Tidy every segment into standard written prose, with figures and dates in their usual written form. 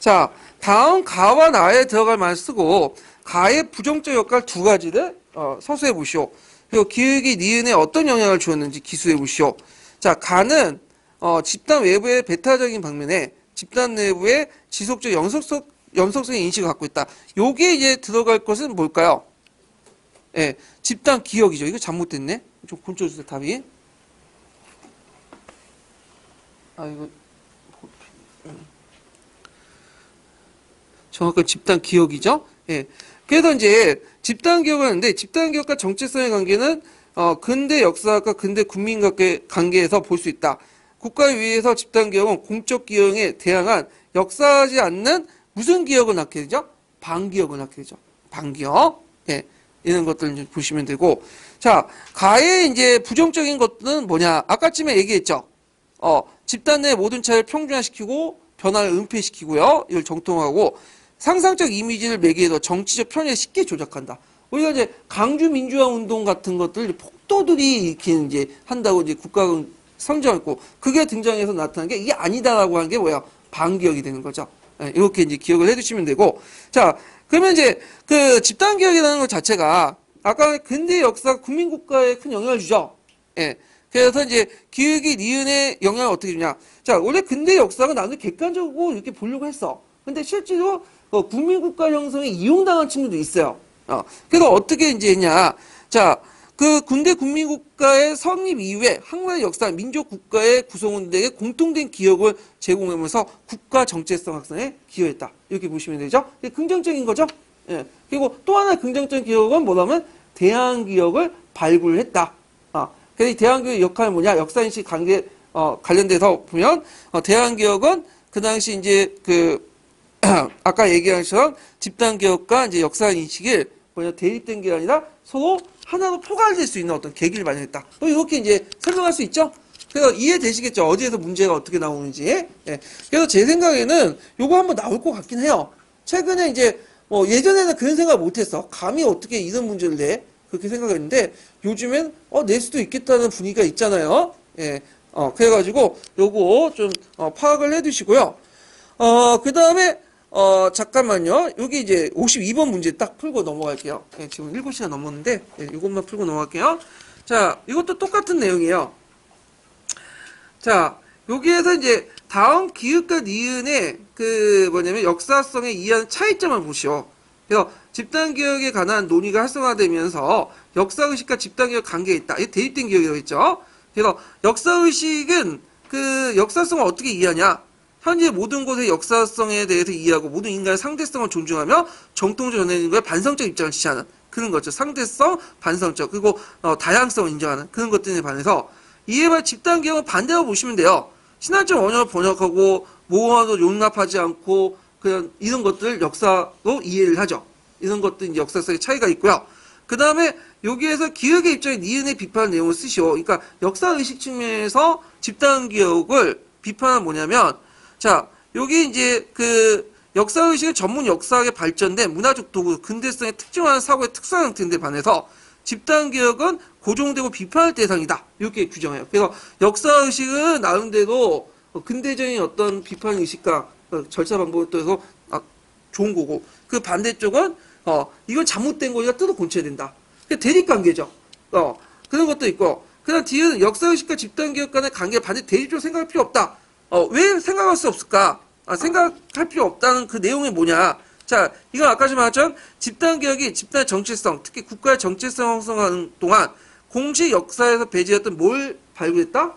자, 다음 가와 나에 들어갈 말 쓰고 가의 부정적 역할 두 가지를 서술해 보시오. 그리고 기역이 니은에 어떤 영향을 주었는지 기술해 보시오. 자, 가는 집단 외부의 배타적인 방면에 집단 내부의 지속적 연속성의 인식을 갖고 있다. 요게 이제 들어갈 것은 뭘까요? 예, 집단 기억이죠. 이거 잘못됐네. 좀 고쳐주세요, 답이. 이거 정확한 집단 기억이죠. 예. 그래서 이제 집단 기억을 하는데 집단 기억과 정체성의 관계는 근대 역사학과 근대 국민과의 관계에서 볼 수 있다. 국가에 의해서 집단 기억은 공적 기억에 대항한 역사하지 않는 무슨 기억을 낳게 되죠? 반기억을 낳게 되죠. 반기억. 예. 이런 것들을 이제 보시면 되고. 자, 가의 이제 부정적인 것들은 뭐냐? 아까쯤에 얘기했죠. 집단 내 모든 차이를 평준화시키고 변화를 은폐시키고요. 이걸 정통하고 상상적 이미지를 매개해서 정치적 편의를 쉽게 조작한다. 우리가 이제 강주 민주화 운동 같은 것들 폭도들이 이렇게 이제 한다고 이제 국가가 선정했고 그게 등장해서 나타난 게 이게 아니다라고 하는 게 뭐야? 반기억이 되는 거죠. 이렇게 이제 기억을 해두시면 되고 자 그러면 이제 그 집단 기억이라는 것 자체가 아까 근대 역사 국민국가에 큰 영향을 주죠. 예. 그래서 이제 기억이 니은의 영향을 어떻게 주냐. 자, 원래 근대 역사가 나는 객관적으로 이렇게 보려고 했어. 근데 실제로 국민국가 형성에 이용당한 친구도 있어요. 그래서 어떻게 이제 했냐. 자, 그 군대 국민국가의 성립 이후에 한국의 역사, 민족국가의 구성원들에게 공통된 기억을 제공하면서 국가 정체성 확산에 기여했다. 이렇게 보시면 되죠. 긍정적인 거죠. 예. 그리고 또 하나의 긍정적인 기억은 뭐냐면 대한기억을 발굴했다. 그래서 이 대한기억의 역할은 뭐냐? 역사인식 관련돼서 보면 대한기억은 그 당시 이제 아까 얘기한 것처럼 집단기억과 이제 역사인식을 대립된 게 아니라 서로 하나로 포괄될 수 있는 어떤 계기를 마련했다. 또 이렇게 이제 설명할 수 있죠? 그래서 이해되시겠죠? 어디에서 문제가 어떻게 나오는지. 예. 그래서 제 생각에는 요거 한번 나올 것 같긴 해요. 최근에 이제 예전에는 그런 생각 못 했어. 감히 어떻게 이런 문제를 내? 그렇게 생각했는데 요즘엔 낼 수도 있겠다는 분위기가 있잖아요. 예. 그래가지고 요거 좀 파악을 해두시고요. 그 다음에 잠깐만요. 여기 이제 52번 문제 딱 풀고 넘어갈게요. 예, 지금 7시간 넘었는데 이것만 풀고 넘어갈게요. 자, 이것도 똑같은 내용이에요. 자, 여기에서 이제 다음 기읍과 니은의 뭐냐면 역사성에 의한 차이점을 보시오. 그래서 집단기억에 관한 논의가 활성화되면서 역사의식과 집단기억 관계에 있다. 이게 대립된 기억이라고 했죠. 그래서 역사의식은 그 역사성을 어떻게 이해하냐. 현재 모든 곳의 역사성에 대해서 이해하고 모든 인간의 상대성을 존중하며 정통적으로 전해지는 것에 반성적 입장을 지시하는 그런 거죠. 상대성, 반성적, 그리고 다양성을 인정하는 그런 것들에 반해서 이해와 집단기억은 반대로 보시면 돼요. 신화적 원어를 번역하고 모호화도 용납하지 않고 그냥 이런 것들 역사로 이해를 하죠. 이런 것도 이제 역사성의 차이가 있고요. 그 다음에 여기에서 기억의 입장에 니은의 비판 내용을 쓰시오. 그러니까 역사의식 측면에서 집단기억을 비판은 뭐냐면 자, 여기 이제 역사의식은 전문 역사학에 발전된 문화적 도구, 근대성의 특정한 사고의 특수한 형태인데 반해서 집단기억은 고정되고 비판할 대상이다. 이렇게 규정해요. 그래서 역사의식은 나름대로 근대적인 어떤 비판의식과 절차 방법을 통해서 좋은 거고 그 반대쪽은 이건 잘못된 거니까 뜯어 고쳐야 된다. 대립관계죠. 그런 것도 있고 그 다음 뒤에는 역사의식과 집단기억 간의 관계를 반대 대립적으로 생각할 필요 없다. 왜 생각할 수 없을까? 생각할 필요 없다는 그 내용이 뭐냐? 자, 이건 아까 좀 말했던 집단기억이 집단의 정체성, 특히 국가의 정체성 형성하는 동안 공식 역사에서 배제했던 뭘 발굴했다?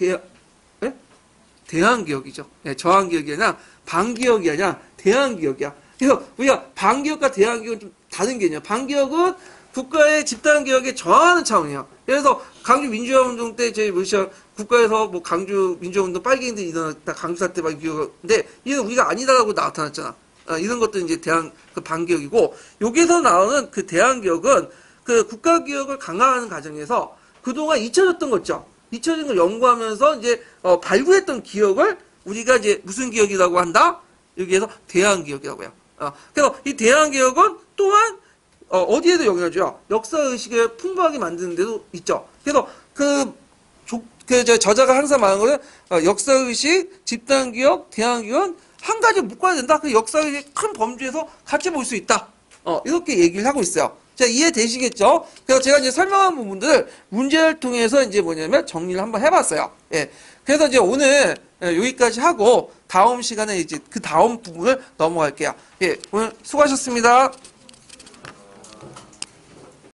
대한기억이죠. 네, 저한기억이 아니라 반기억이 아니라 대한기억이야. 그래서 우리가 반기억과 대한기억은 좀 다른 개념이야. 반기억은 국가의 집단기억에 저항하는 차원이에요. 그래서 강주 민주화운동 때 저희 국가에서 뭐 강주 민주화운동 빨갱이들이 일어났다 강주 사태 막 기억인데 이건 우리가 아니다라고 나타났잖아. 이런 것도 이제 반기억이고 여기서 나오는 그 대한기억은 그 국가기억을 강화하는 과정에서 그동안 잊혀졌던 거죠. 잊혀진 걸 연구하면서 이제 발굴했던 기억을 우리가 이제 무슨 기억이라고 한다? 여기에서 대한기억이라고 해요. 그래서 이 대한기억은 또한 어디에도 영향을 줘요. 역사의식을 풍부하게 만드는 데도 있죠. 그래서 저자가 항상 말하는 거는 역사의식, 집단기억, 대한기억은 한 가지 묶어야 된다. 그 역사의 큰 범주에서 같이 볼 수 있다. 이렇게 얘기를 하고 있어요. 자, 이해되시겠죠? 그래서 제가 이제 설명한 부분들을 문제를 통해서 이제 뭐냐면 정리를 한번 해봤어요. 예. 그래서 이제 오늘 여기까지 하고 다음 시간에 이제 그 다음 부분을 넘어갈게요. 예. 오늘 수고하셨습니다.